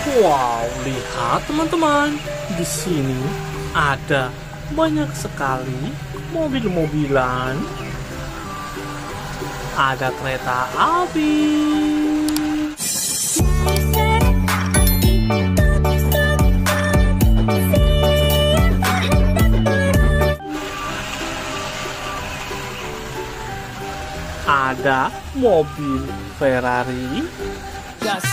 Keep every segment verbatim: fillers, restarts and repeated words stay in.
Wow, lihat teman-teman, di sini ada banyak sekali mobil-mobilan. Ada kereta api. Ada mobil Ferrari. Yes.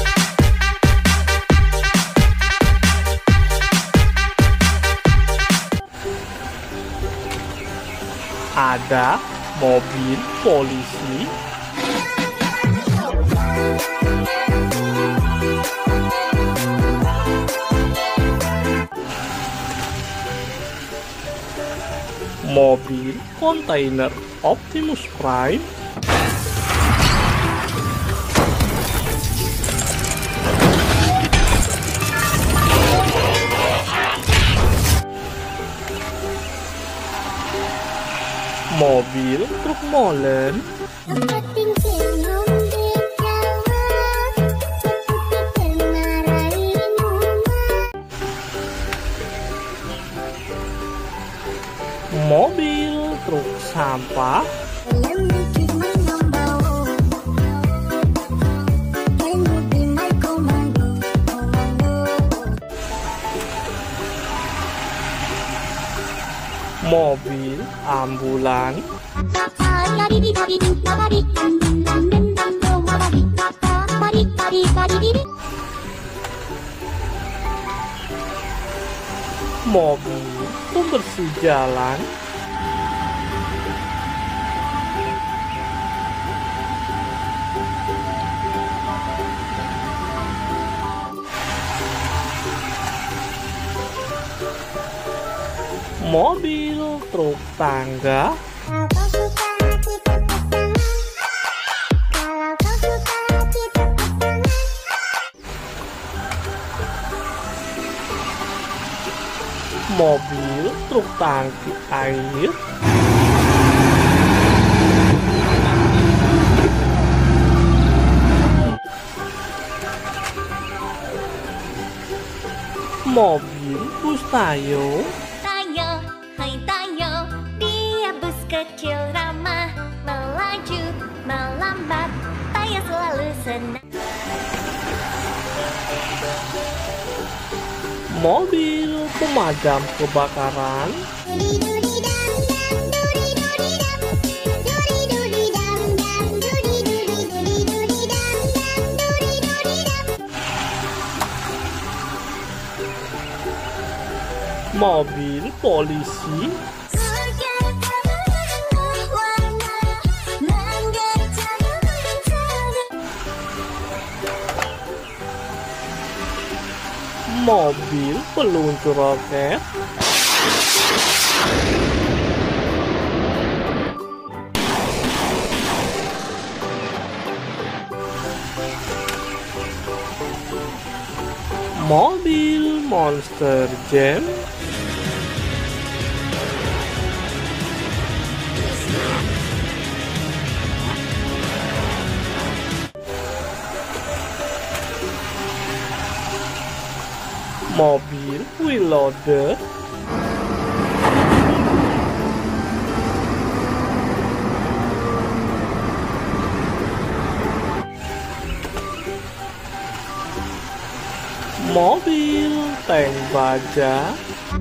Ada mobil polisi. Mobil kontainer Optimus Prime. Mobil truk molen. Mobil truk sampah. Mobil ambulan. Mobil pembersih jalan. Mobil truk tangga. Mobil truk tangki air. Mobil bus Tayo. Kecil ramah, melaju, melambat, Tayo selalu senang. Mobil pemadam kebakaran. Mobil polisi. Mobil peluncur roket. Mobil Monster Jam. Mobil wheel loader. Mobil tank baja.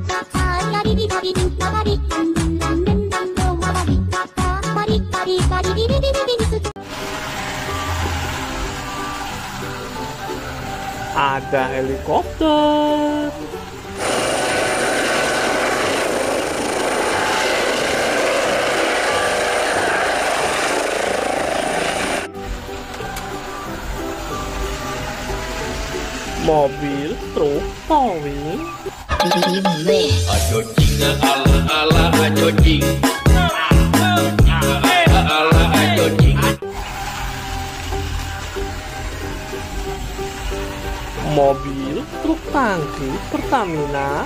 Ada helikopter. Mobil truk towing. Ajo jing ala ala ajo jing. Ala ajo jing. Mobil truk tangki Pertamina.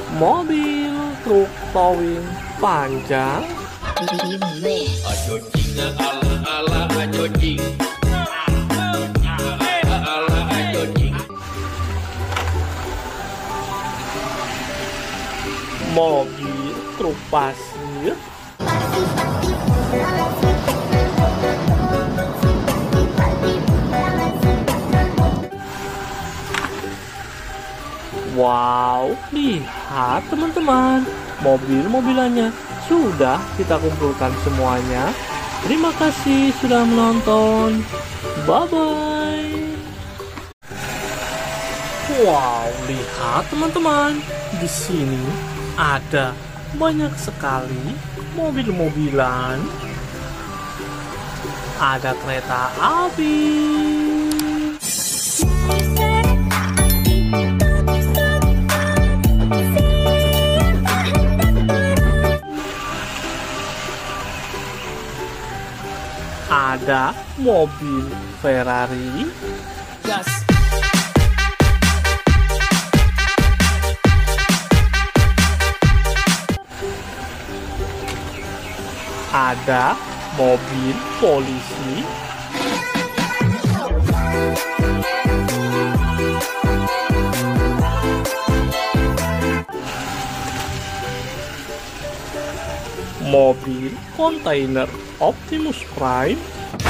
mobil truk towing panjang, Ajo jing ala ala ajo jing. Ala ajo jing. mobil truk pasir, wow, lihat teman-teman, mobil-mobilannya sudah kita kumpulkan semuanya. Terima kasih sudah menonton. Bye-bye. Wow, lihat teman-teman, di sini ada banyak sekali mobil-mobilan. Ada kereta api. Ada mobil Ferrari. Gas. Ada mobil polisi. Mobil kontainer Optimus Prime.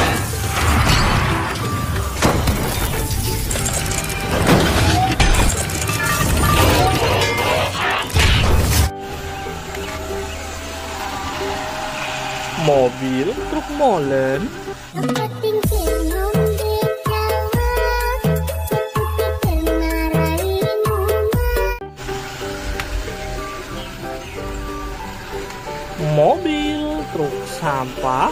Mobil truk molen. Mobil truk sampah.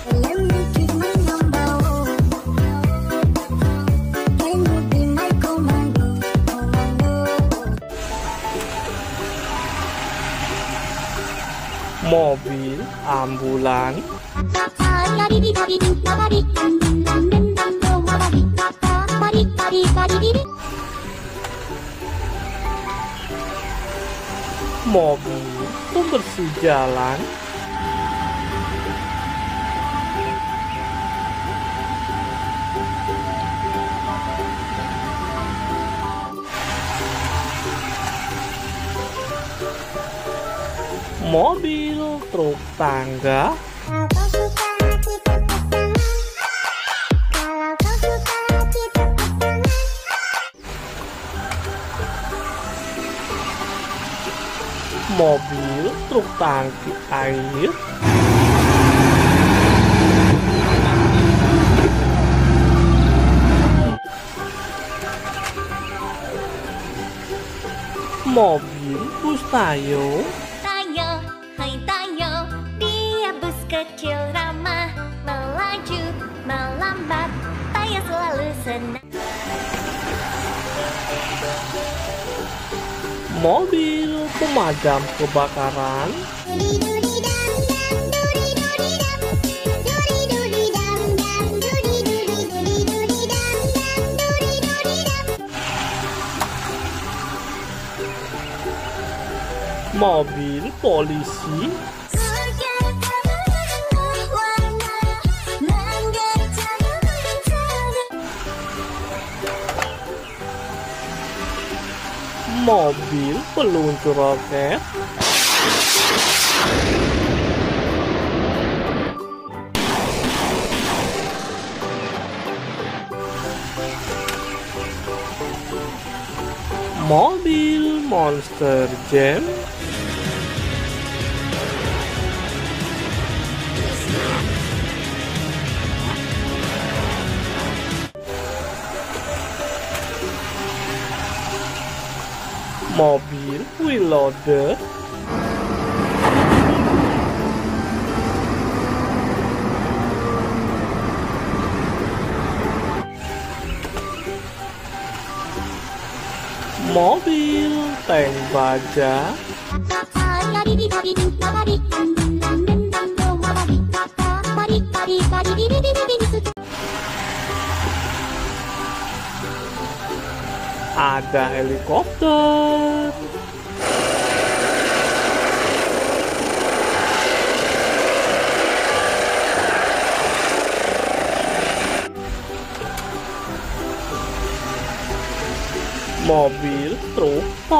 Mobil ambulan. Mobil pembersih jalan. Mobil truk tangga. Mobil truk tangki air. Mobil bus Tayo. Tayo, hai Tayo, dia bus kecil ramah, melaju, melambat, Tayo selalu senang. Mobil pemadam kebakaran. Mobil polisi. Mobil peluncur roket. Mobil Monster Jam. Mobil wheel loader. Mobil tank baja. Ada helikopter.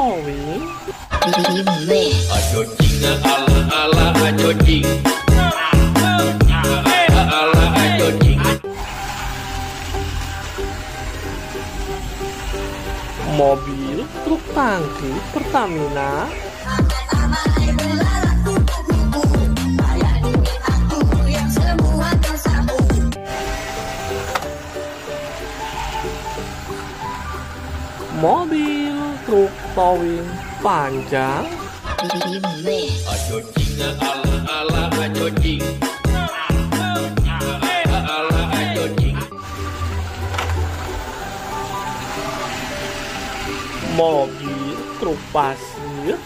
towing. Ajo jing ala ala ajo jing. Ala ajo jing. Mobil truk tangki Pertamina. Mobil truk towing panjang. Ajo jing ala ala ajo jing. Ala ajo jing. Mobil truk pasir.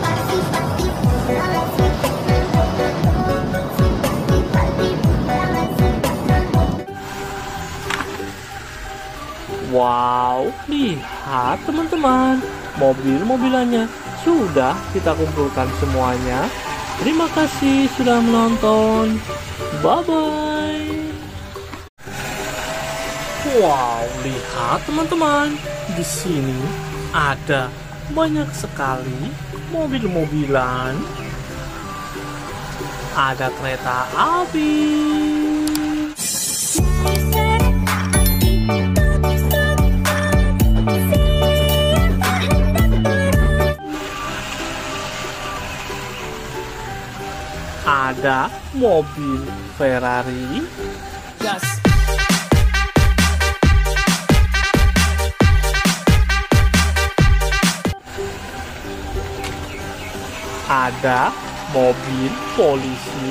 Wow, lihat teman-teman, mobil-mobilannya sudah kita kumpulkan semuanya. Terima kasih sudah menonton. Bye-bye. Wow, lihat teman-teman, di sini ada banyak sekali mobil-mobilan. Ada kereta api. Ada mobil Ferrari. Gas. Ada mobil polisi.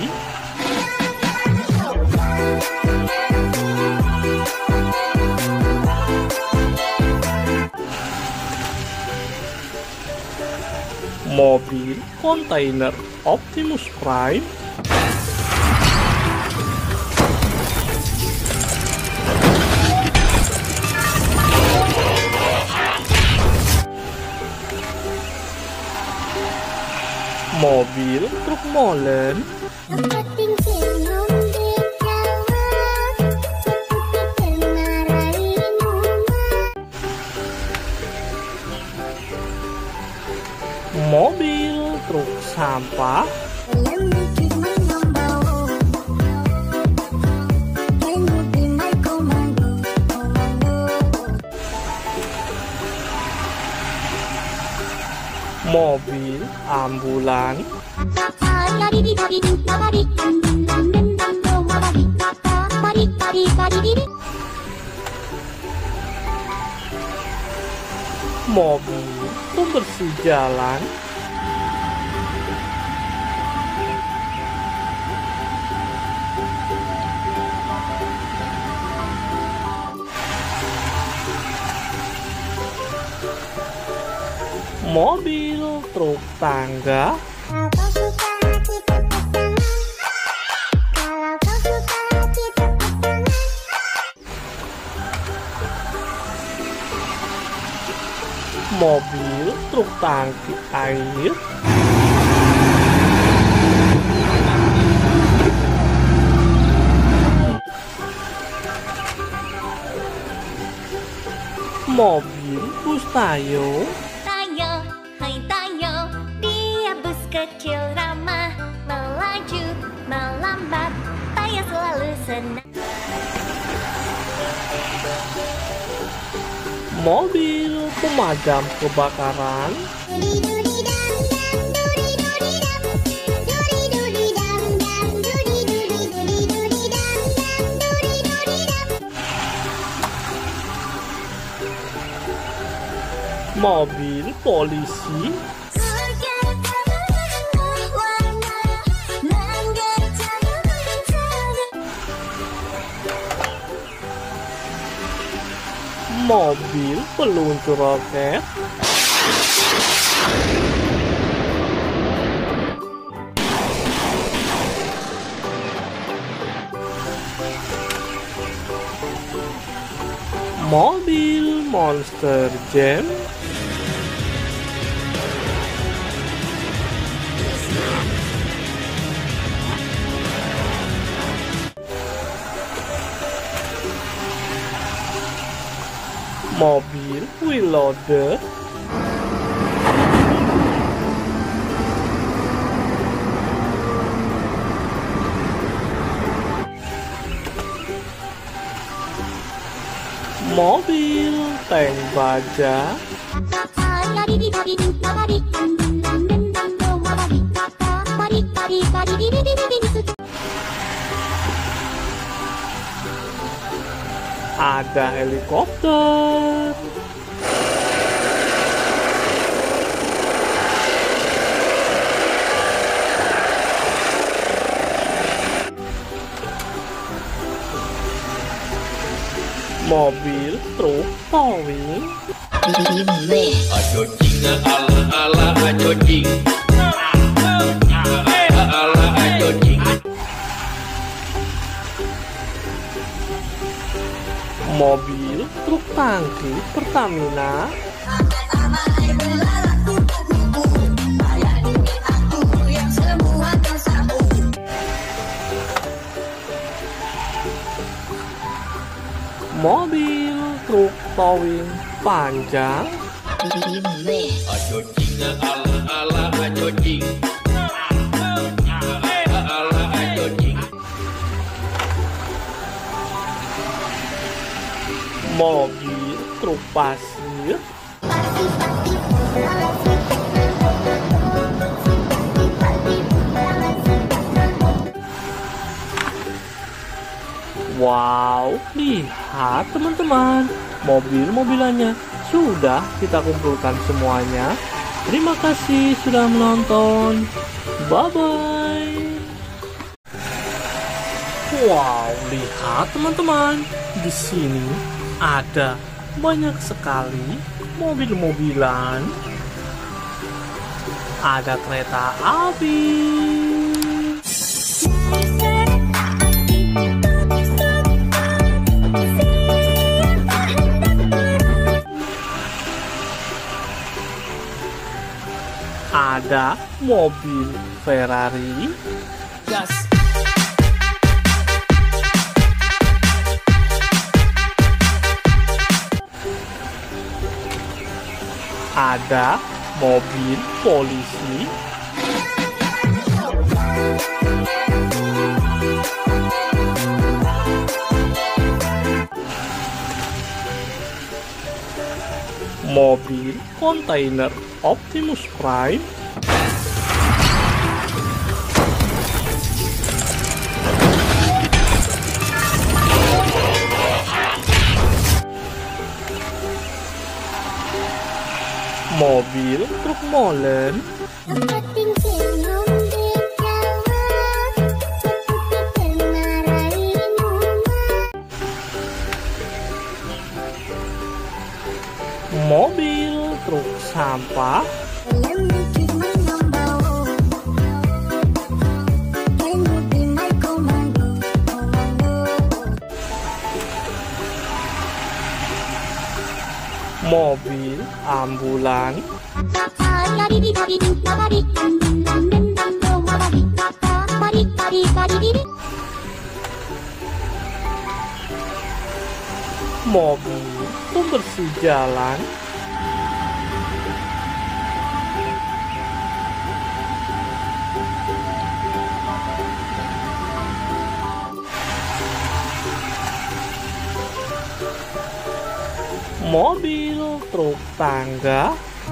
Mobil kontainer Optimus Prime. Mobil truk molen. Mobil truk sampah. Mobil ambulan. Mobil pembersih jalan. Mobil truk tangga. Mobil truk tangki air. Mobil bus Tayo. Tayo, hai Tayo, dia bus kecil ramah, melaju, melambat, Tayo selalu senang. Mobil pemadam kebakaran. Mobil polisi. Mobil peluncur roket. Mobil Monster Jam. Mobil Wheel Loader. Mobil tank baja. Ada helikopter. Mobil truk towing. Ajo jing ala ala ajo jing. Ala ajo jing. Mobil truk tangki Pertamina. Mobil truk towing panjang. Ajo jing ala ala ajo jing. Ala ajo jing. Mobil truk pasir. Wow, lihat teman-teman, mobil-mobilannya sudah kita kumpulkan semuanya. Terima kasih sudah menonton. Bye-bye. Wow, lihat teman-teman, di sini ada banyak sekali mobil-mobilan. Ada kereta api. Ada mobil Ferrari. Gas. Ada mobil polisi. Mobil kontainer Optimus Prime. Mobil truk molen. Mobil truk sampah. Mobil ambulan. Mobil pembersih jalan. Mobil truk tangga.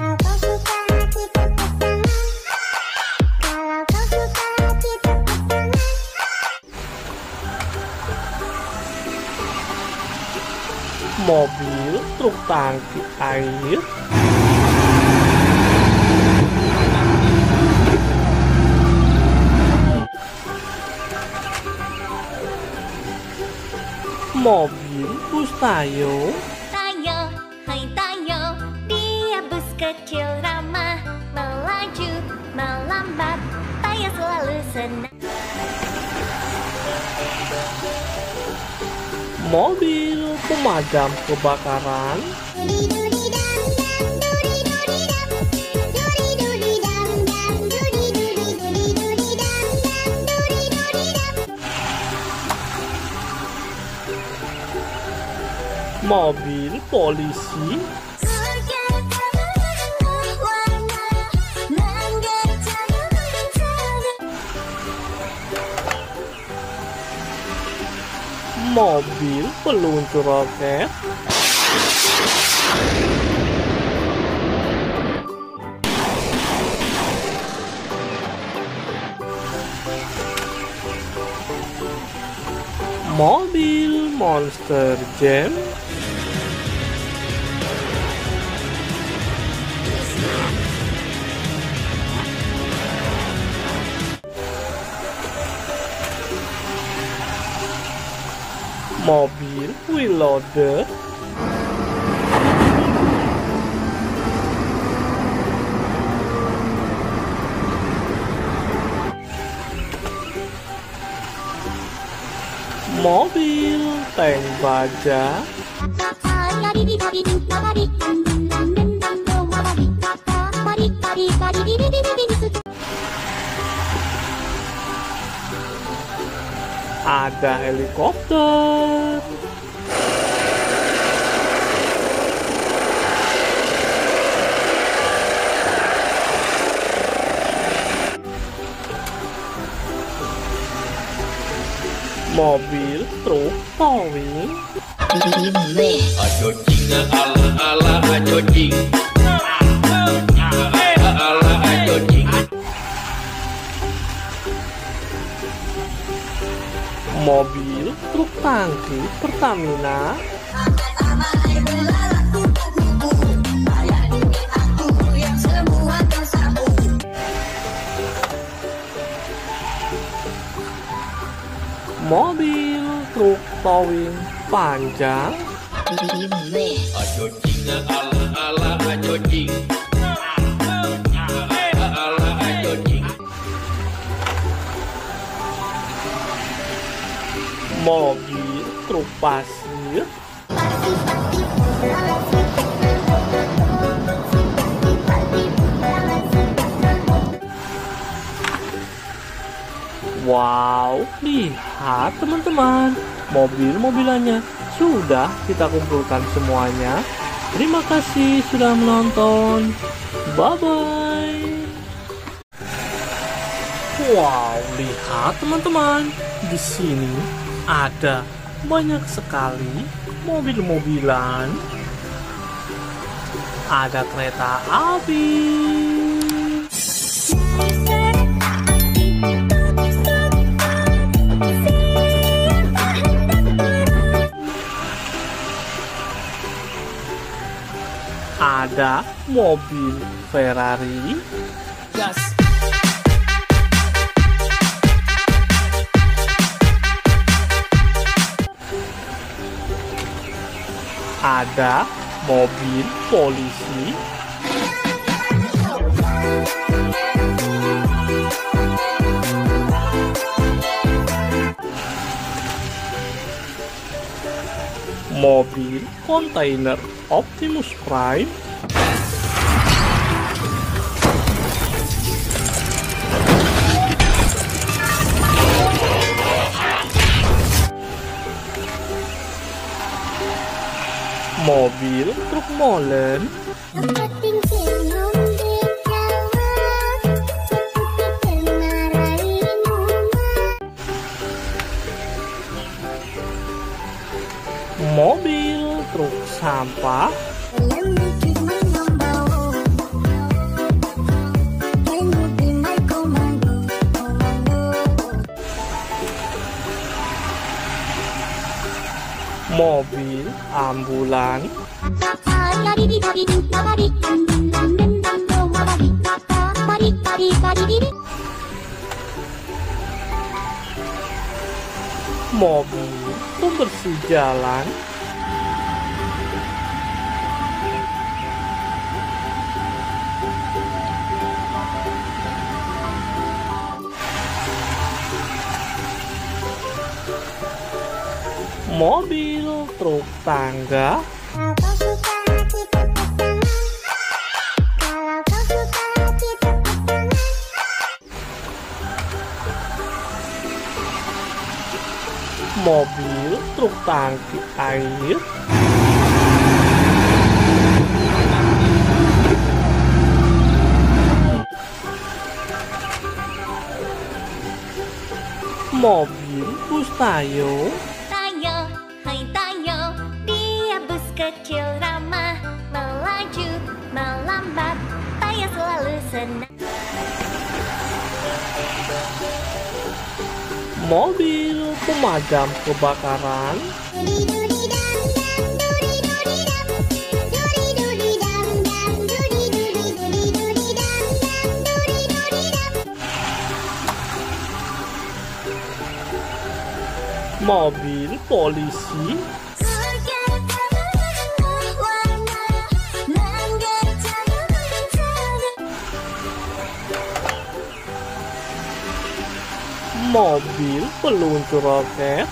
Mobil truk tangki air. Mobil bus Tayo. Tayo, hai Tayo, dia bus kecil ramah, melaju, melambat, Tayo selalu senang. Mobil pemadam kebakaran. Mobil polisi. Mobil peluncur roket. Mobil Monster Jam. Mobil wheel loader. Mobil tank baja. Ada helikopter. Mobil truk towing. Ajo jing ala ala ajo jing. Ala ajo jing. Mobil truk tangki Pertamina. Mobil truk towing panjang. Ajo jing ala ala ajo jing. Ala ajo jing. Mobil truk pasir. Wow, lihat teman-teman, mobil-mobilannya sudah kita kumpulkan semuanya. Terima kasih sudah menonton. Bye-bye. Wow, lihat teman-teman, di sini ada banyak sekali mobil-mobilan. Ada kereta api. Ada mobil Ferrari. Gas. Ada mobil polisi. Mobil kontainer Optimus Prime. Mobil truk molen. Mobil truk sampah. Mobil ambulan. Mobil pembersih jalan. Mobil truk tangga. Mobil truk tangki air. Mobil bus Tayo. Tayo, hai Tayo, dia bus kecil ramah, melaju, melambat, Tayo selalu senang. Mobil pemadam kebakaran, mobil polisi, mobil peluncur roket,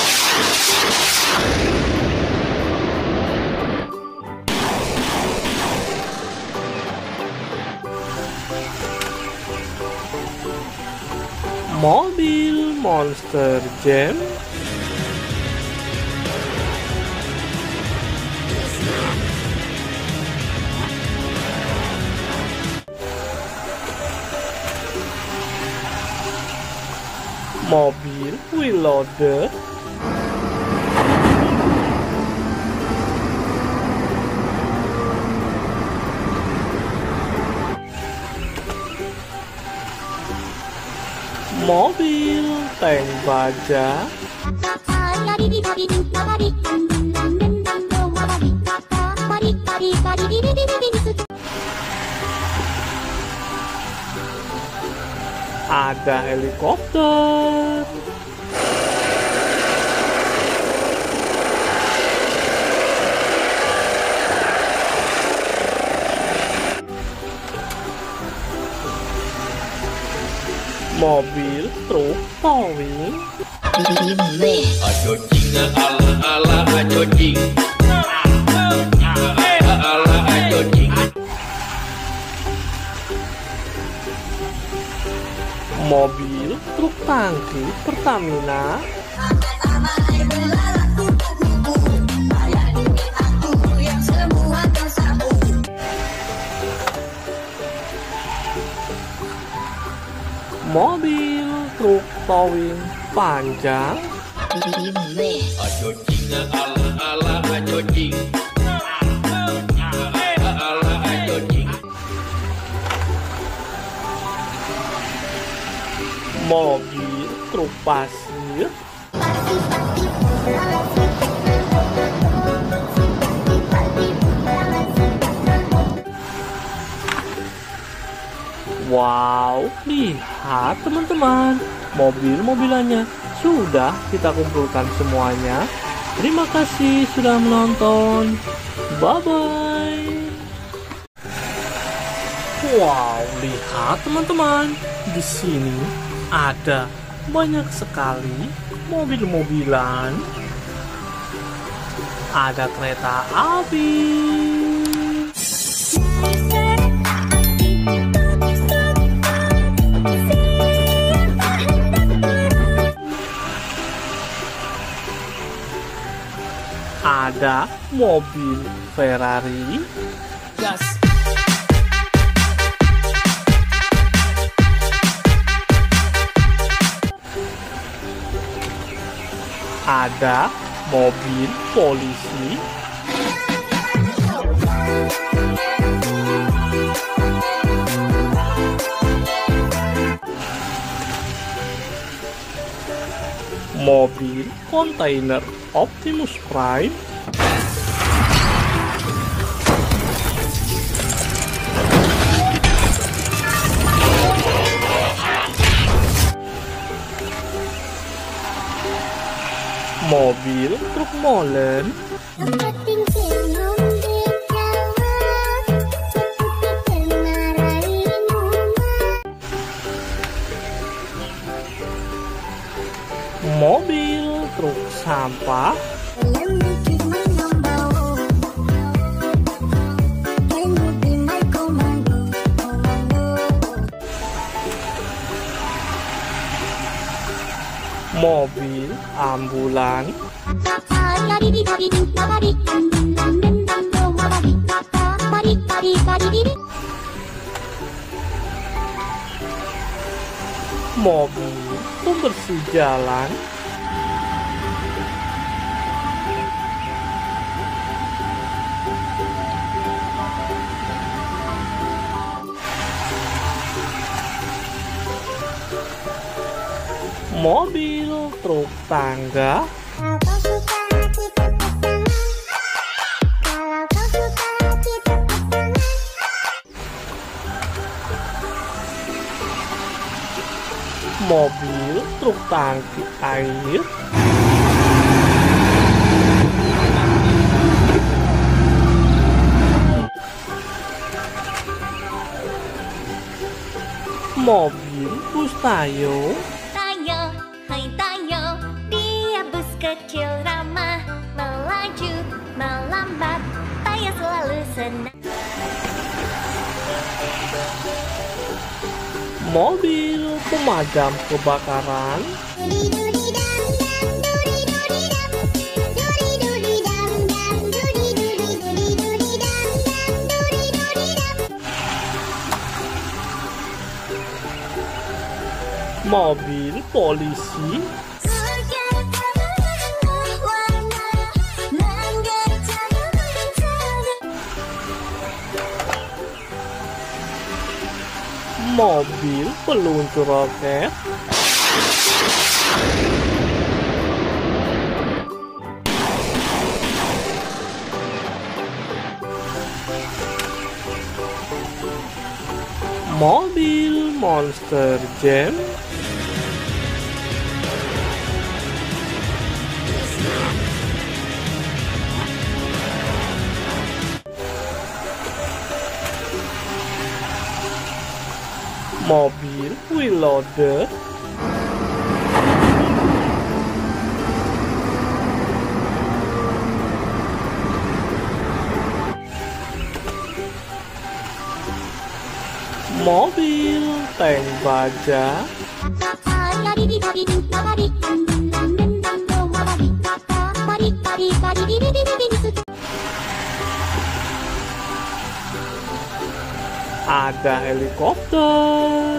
mobil monster jam, mobil wheel loader, mobil tank baja, ada helikopter, mobil truk towing, Ajo jing ala ala ajo jing. Ala ajo jing. mobil truk tangki Pertamina, mobil truk towing panjang, Ajo jing ala ala ajo jing. Ala ajo jing. mobil truk pasir, wow, lihat teman-teman, mobil-mobilannya sudah kita kumpulkan semuanya. Terima kasih sudah menonton. Bye-bye. Wow, lihat teman-teman, di sini ada banyak sekali mobil-mobilan. Ada kereta api, ada mobil Ferrari, ada mobil polisi, mobil kontainer Optimus Prime, mobil truk molen, mobil truk sampah, mobil ambulan, mobil pembersih jalan, mobil truk tangga, Kalau kau suka hati tepuk tangan. Kalau kau suka hati tepuk tangan. mobil truk tangki air, mobil bus Tayo, Tayo, hai Tayo, dia bus kecil ramah, melaju, melambat, Tayo selalu senang. mobil pemadam kebakaran, Duri duri dam dam, duri duri dam, duri duri dam dam, duri duri duri duri dam dam, duri duri dam. mobil polisi, Surga berwarna, mangga jangan. mobil peluncur roket, mobil monster jam, mobil wheel loader, mobil tank baja, ada helikopter,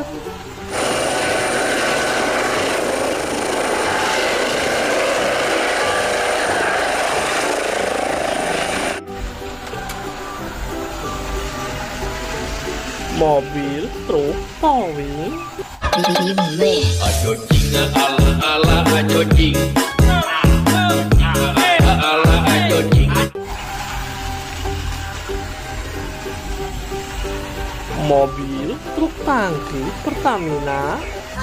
mobil truk towing, Ajo jing ala ala ajo jing. Ala ajo jing. mobil truk tangki Pertamina,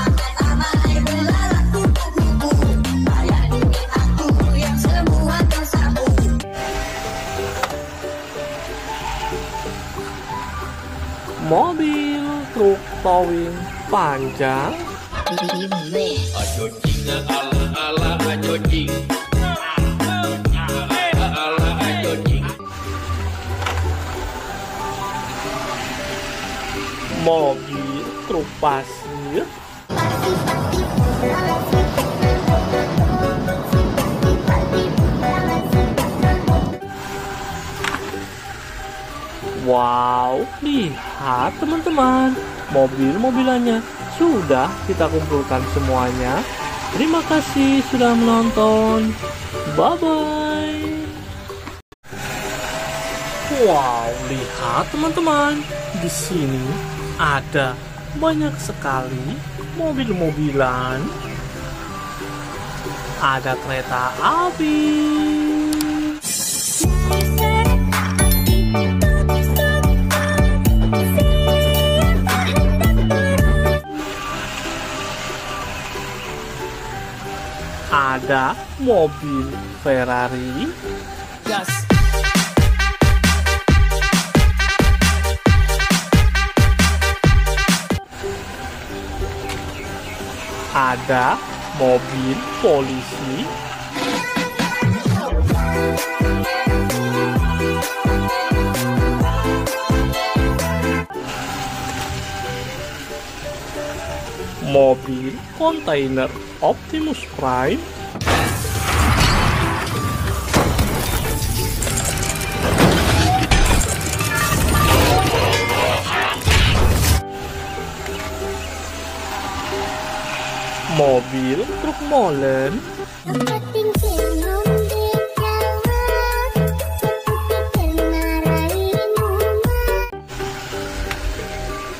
mobil truk towing panjang, Ajo jing ala ala ajo jing. Ala ajo jing. mobil truk pasir, wow, lihat teman-teman, mobil-mobilannya sudah kita kumpulkan semuanya. Terima kasih sudah menonton. Bye-bye. Wow, lihat teman-teman, di sini ada banyak sekali mobil-mobilan. Ada kereta api, ada mobil Ferrari, ada mobil polisi, mobil kontainer Optimus Prime, mobil truk molen,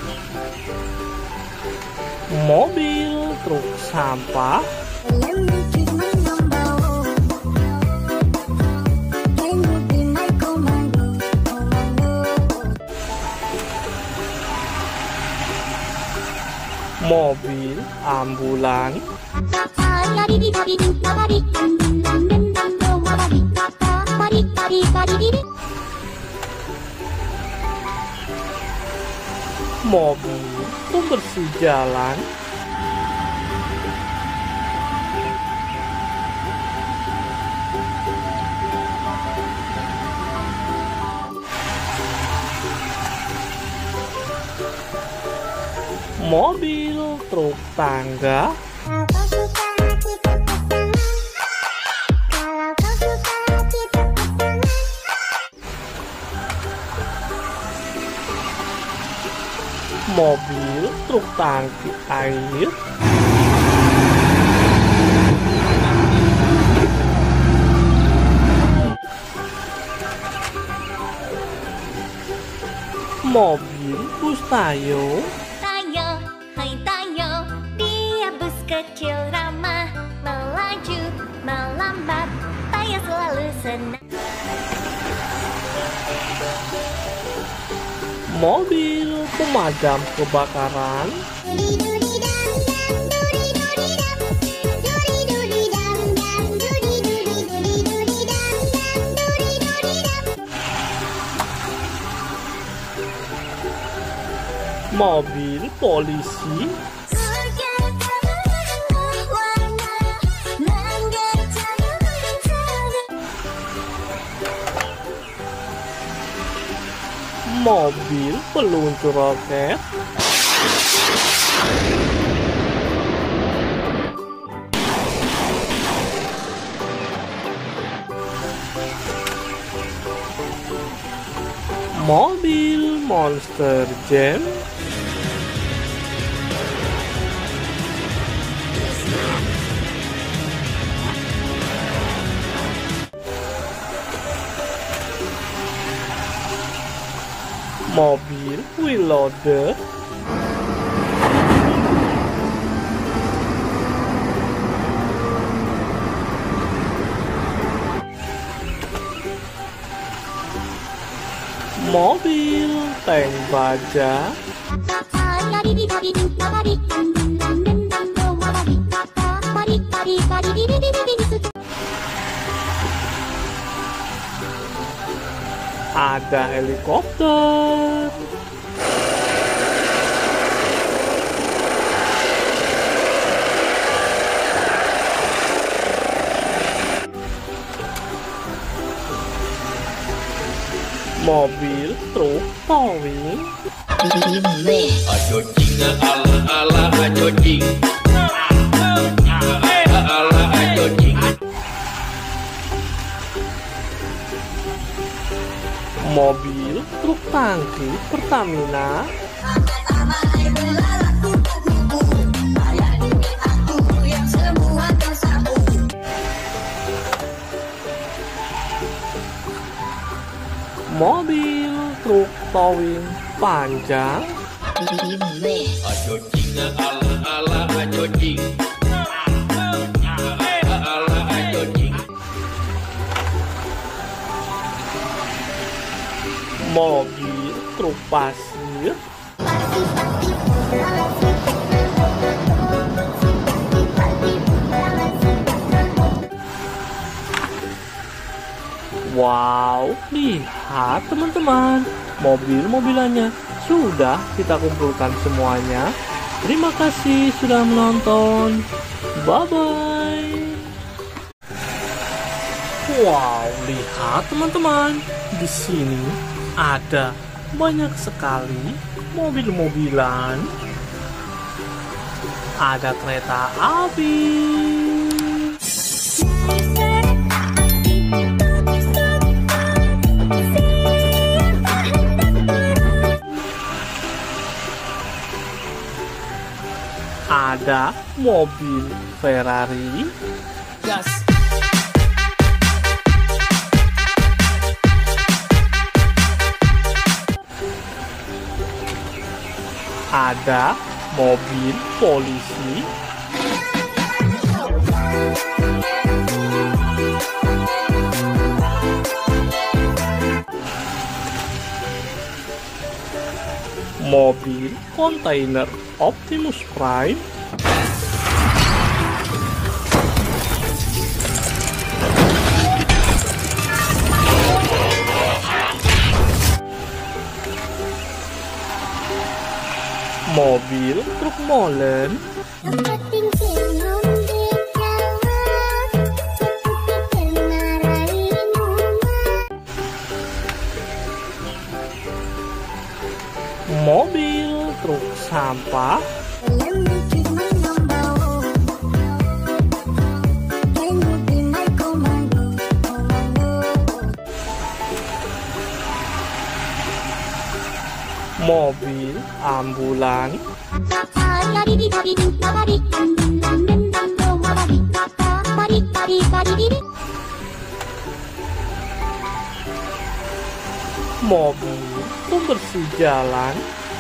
mobil truk sampah, Lembut mobil ambulan, mobil pembersih jalan, mobil truk tangga, Kalau kau suka kita pasangan, kalau kau suka kita pasangan. mobil truk tangki air, mobil bus Tayo, Tayo, hai Tayo, dia bus kecil ramah, melaju, melambat, Tayo selalu senang. mobil pemadam kebakaran, Duri duri dam dam, duri duri dam, duri duri dam dam, duri duri duri duri dam dam, duri duri dam. mobil polisi, Surga terang warna, langgar jalan jalan. mobil peluncur roket, mobil monster jam, mobil wheel loader, mobil tank baja, ada helikopter, mobil truk towing, Ajo jing ala ala ajo jing. Ala ajo jing. mobil truk tangki Pertamina, mobil truk towing panjang, Ajo jing ala ala ajo jing. Ala ajo jing. mobil truk pasir, wow, lihat teman-teman, mobil-mobilannya sudah kita kumpulkan semuanya. Terima kasih sudah menonton. Bye-bye. Wow, lihat teman-teman, di sini ada banyak sekali mobil-mobilan. Ada kereta api, ada mobil Ferrari, ada mobil polisi, mobil kontainer Optimus Prime, mobil truk molen, Tempat senyum di jawab seperti kenarain rumah. mobil truk sampah, Lembut membawa kayu di mai komando komando. mobil ambulan, mobil pembersih jalan,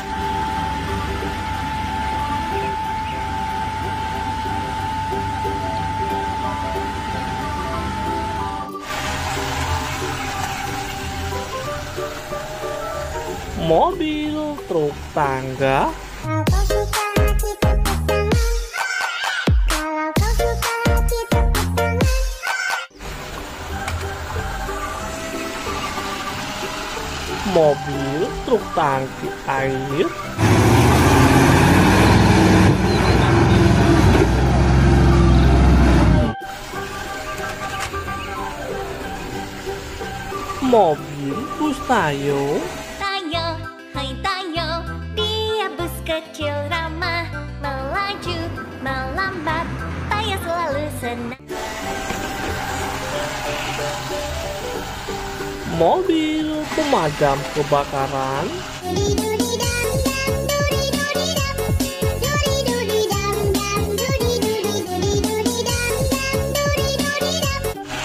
mobil truk tangga, Kalau kau suka kita pasangan, kalau kau suka kita pasangan. mobil truk tangki air, mobil bus Tayo, Tayo, hai Tayo, dia bus kecil ramah, melaju, melambat, Tayo selalu senang. mobil pemadam kebakaran, Duri duri dam dam duri duri dam, duri duri dam dam duri duri duri duri dam dam duri duri dam.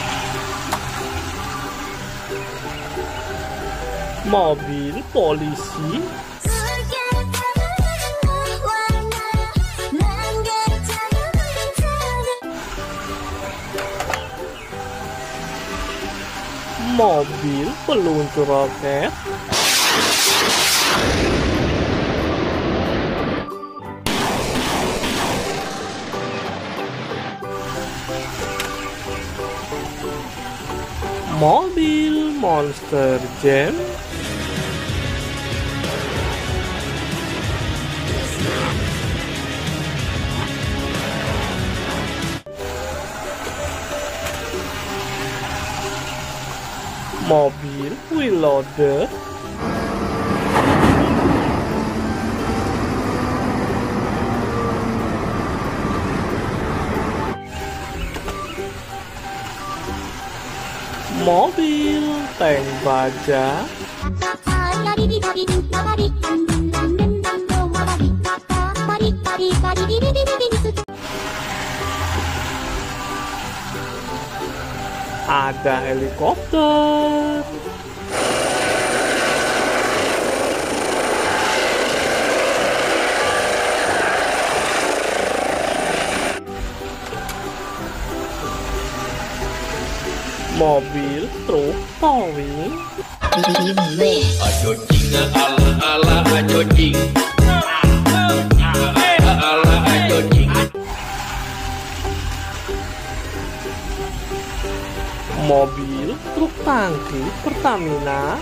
mobil polisi, Surga tanah warna mangga tanah. mobil peluncur roket, mobil monster jam, mobil wheel loader, mobil tank baja, ada helikopter, mobil truk towing, Ajo jing ala ala ajo jing. Ala ajo jing. mobil truk tangki Pertamina,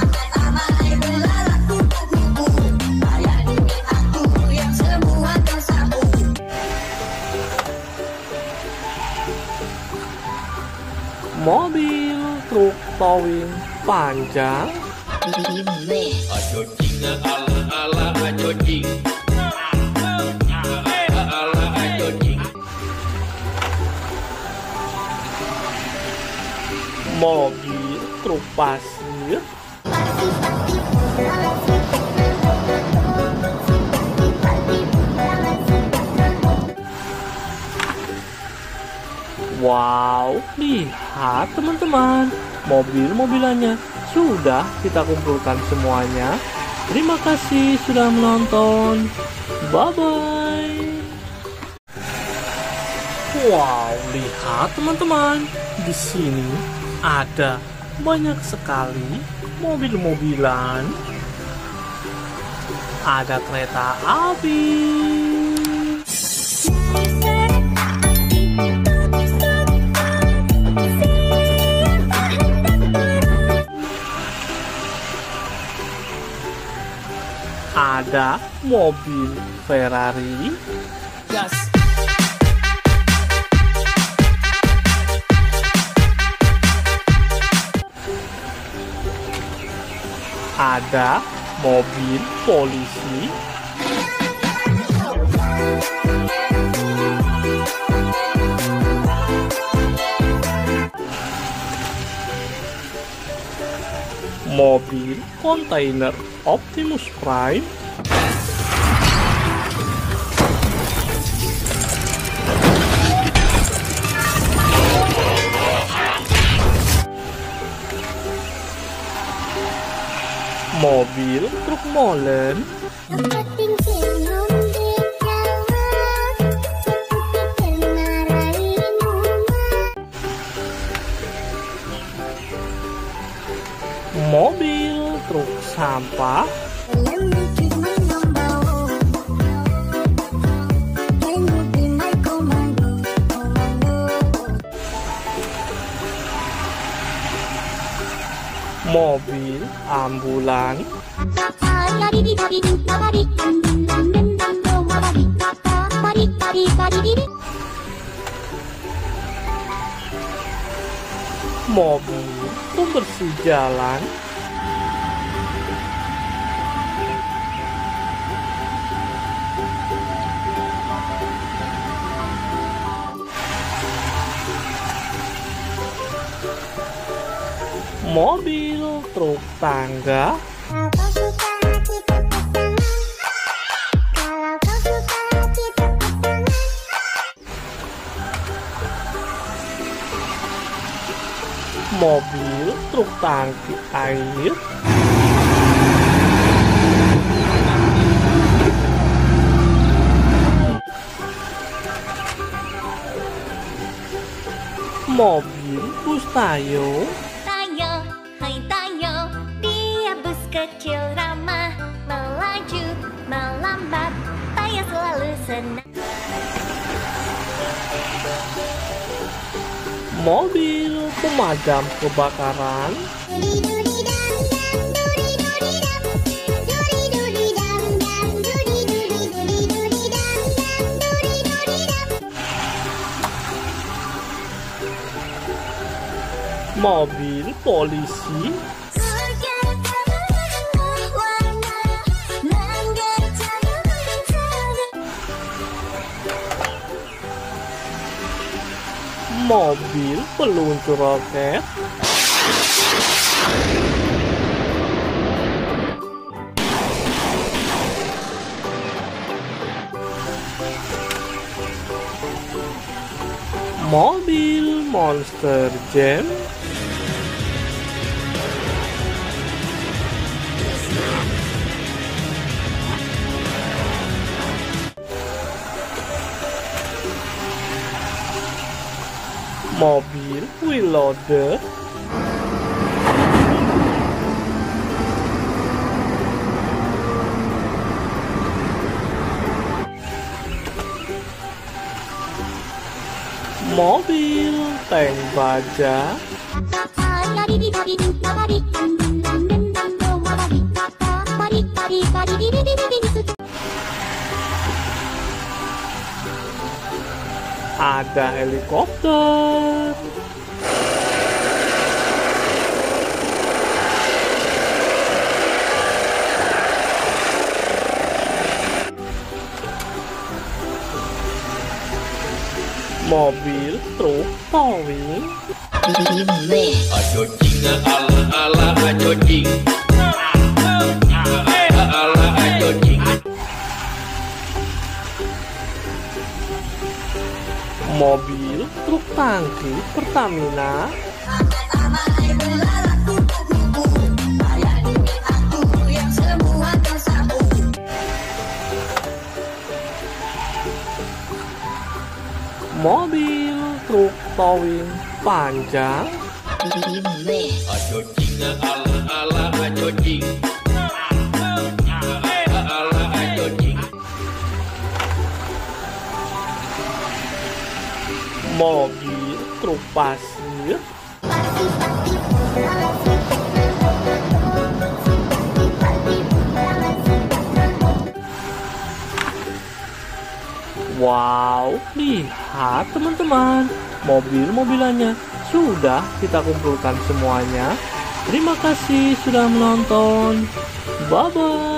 mobil truk towing panjang, Ajo jing ala ala ajo jing. Ala ajo jing. mobil truk pasir, wow, lihat teman-teman, mobil-mobilannya sudah kita kumpulkan semuanya. Terima kasih sudah menonton. Bye-bye. Wow, lihat teman-teman, di sini ada banyak sekali mobil-mobilan. Ada kereta api. Ada mobil Ferrari. Ada mobil polisi. Mobil kontainer Optimus Prime. Mobil truk molen. Tempat senyum di jalan, seperti kemarahin rumah. Mobil truk sampah. Yang cuma membawa, can you be my commando, commando. Mobil ambulan. Mobil pembersih jalan. Mobil truk tangga. Kalau kau suka kita pasangan, kalau kau suka kita pasangan. Mobil truk tangki air. Mobil bus Tayo. Tayo, hai Tayo, dia bus kecil ramah, melaju, melambat, Tayo selalu senang. Mobil pemadam kebakaran. Duri duri dam dam, duri duri dam, duri duri dam dam, duri duri duri duri dam dam, duri duri dam. Mobil polisi. Surga warna mangga cantik. Mobil peluncur roket. Mobil Monster Jam. Mobil wheel loader. Mobil tank baja. Ada helikopter. Mobil truk towing. Ajo jing ala ala ajo jing. Ala ajo jing. Mobil truk tangki Pertamina. Mobil truk towing panjang. Ajo jing ala ala ajo jing. Ala mobil truk pasir, wow, lihat teman-teman, mobil-mobilannya sudah kita kumpulkan semuanya. Terima kasih sudah menonton. Bye-bye.